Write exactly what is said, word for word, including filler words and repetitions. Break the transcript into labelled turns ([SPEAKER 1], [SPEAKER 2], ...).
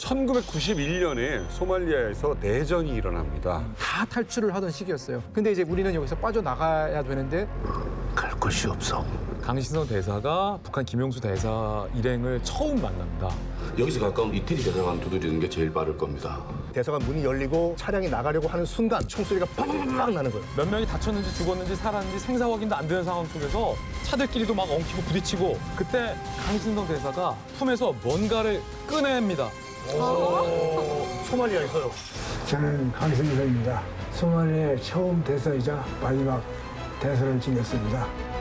[SPEAKER 1] 천구백구십일 년에 소말리아에서 내전이 일어납니다.
[SPEAKER 2] 다 탈출을 하던 시기였어요. 근데 이제 우리는 여기서 빠져나가야 되는데
[SPEAKER 3] 갈 곳이 없어.
[SPEAKER 4] 강신성 대사가 북한 김용수 대사 일행을 처음 만납니다.
[SPEAKER 3] 여기서 가까운 이태리 대사관 두드리는 게 제일 빠를 겁니다.
[SPEAKER 5] 대사관 문이 열리고 차량이 나가려고 하는 순간 총소리가 팍팍 나는 거예요.
[SPEAKER 4] 몇 명이 다쳤는지 죽었는지 살았는지 생사 확인도 안 되는 상황 속에서 차들끼리도 막 엉키고 부딪히고 그때 강신성 대사가 품에서 뭔가를 꺼냅니다.
[SPEAKER 5] 소말리아에서요.
[SPEAKER 6] 저는 강승일입니다. 소말리아의 처음 대사이자 마지막 대사를 지냈습니다.